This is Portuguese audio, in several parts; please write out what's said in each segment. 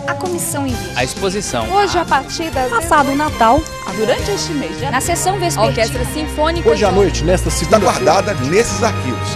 A comissão indígena. A exposição. Hoje, a partir das... Passado o Natal. Durante este mês, Na sessão vespertina. a Orquestra Sinfônica... Hoje à noite, nesta Está segunda... guardada nesses arquivos.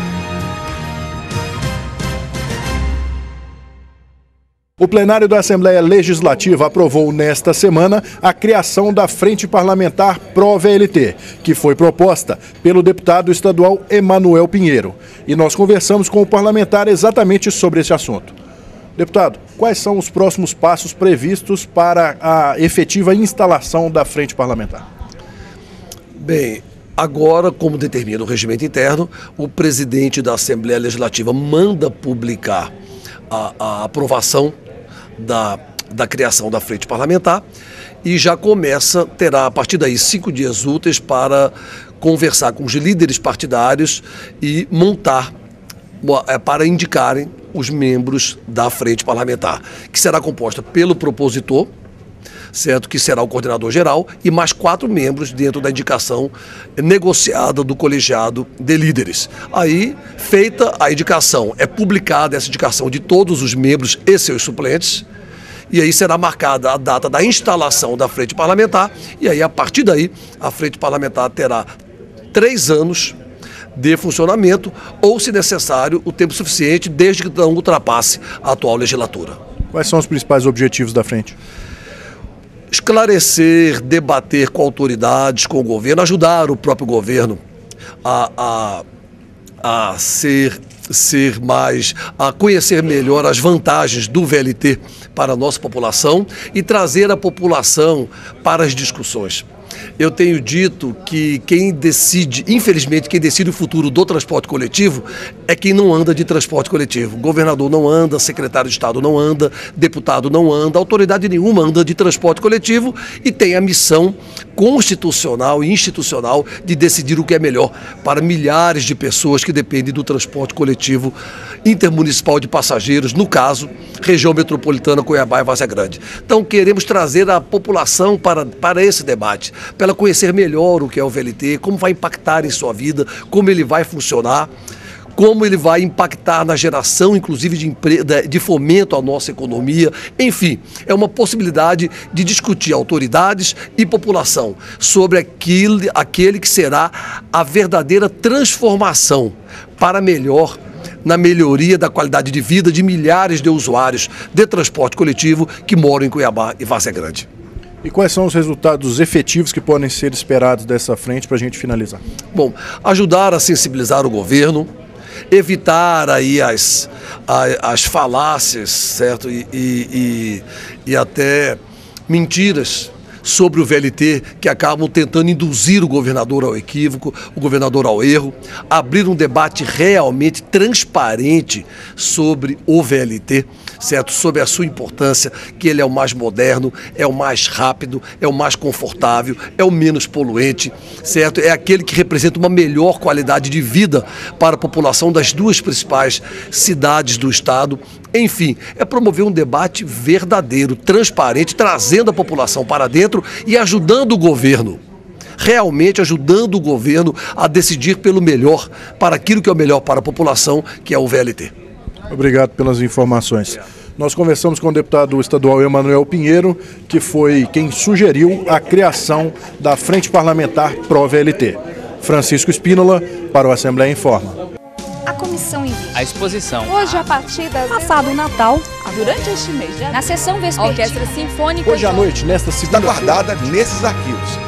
O plenário da Assembleia Legislativa aprovou nesta semana a criação da Frente Parlamentar Pró-VLT, que foi proposta pelo deputado estadual Emanuel Pinheiro. E nós conversamos com o parlamentar exatamente sobre esse assunto. Deputado, quais são os próximos passos previstos para a efetiva instalação da Frente Parlamentar? Bem, agora, como determina o regimento interno, o presidente da Assembleia Legislativa manda publicar a aprovação da criação da Frente Parlamentar e já terá a partir daí 5 dias úteis para conversar com os líderes partidários e montar, para indicarem os membros da Frente Parlamentar, que será composta pelo propositor, certo? Que será o coordenador geral, e mais 4 membros dentro da indicação negociada do colegiado de líderes. Aí, feita a indicação, é publicada essa indicação de todos os membros e seus suplentes, e aí será marcada a data da instalação da Frente Parlamentar, e aí, a partir daí, a Frente Parlamentar terá 3 anos de funcionamento, ou, se necessário, o tempo suficiente, desde que não ultrapasse a atual legislatura. Quais são os principais objetivos da frente? Esclarecer, debater com autoridades, com o governo, ajudar o próprio governo a conhecer melhor as vantagens do VLT para a nossa população e trazer a população para as discussões. Eu tenho dito que infelizmente, quem decide o futuro do transporte coletivo é quem não anda de transporte coletivo. Governador não anda, secretário de Estado não anda, deputado não anda, autoridade nenhuma anda de transporte coletivo e tem a missão constitucional e institucional de decidir o que é melhor para milhares de pessoas que dependem do transporte coletivo intermunicipal de passageiros, no caso, região metropolitana, Cuiabá e Várzea Grande. Então, queremos trazer a população para esse debate, para ela conhecer melhor o que é o VLT, como vai impactar em sua vida, como ele vai funcionar, como ele vai impactar na geração, inclusive, de fomento à nossa economia. Enfim, é uma possibilidade de discutir autoridades e população sobre aquele que será a verdadeira transformação para melhor, na melhoria da qualidade de vida de milhares de usuários de transporte coletivo que moram em Cuiabá e Várzea Grande. E quais são os resultados efetivos que podem ser esperados dessa frente para a gente finalizar? Bom, ajudar a sensibilizar o governo, evitar aí as falácias, certo? E até mentiras sobre o VLT que acabam tentando induzir o governador ao equívoco, o governador ao erro, abrir um debate realmente transparente sobre o VLT, certo? Sobre a sua importância, que ele é o mais moderno, é o mais rápido, é o mais confortável, é o menos poluente, certo? É aquele que representa uma melhor qualidade de vida para a população das 2 principais cidades do estado. Enfim, é promover um debate verdadeiro, transparente, trazendo a população para dentro e ajudando o governo, realmente ajudando o governo a decidir pelo melhor, para aquilo que é o melhor para a população, que é o VLT. Obrigado pelas informações. Nós conversamos com o deputado estadual Emanuel Pinheiro, que foi quem sugeriu a criação da Frente Parlamentar Pró-VLT. Francisco Espínola, para o Assembleia Informa. A comissão indígena. A exposição. Hoje, a partir das... Passado o Natal. Durante este mês, Na sessão vespertina. a Orquestra Sinfônica... Hoje à noite, nesta Está segunda... guardada nesses arquivos.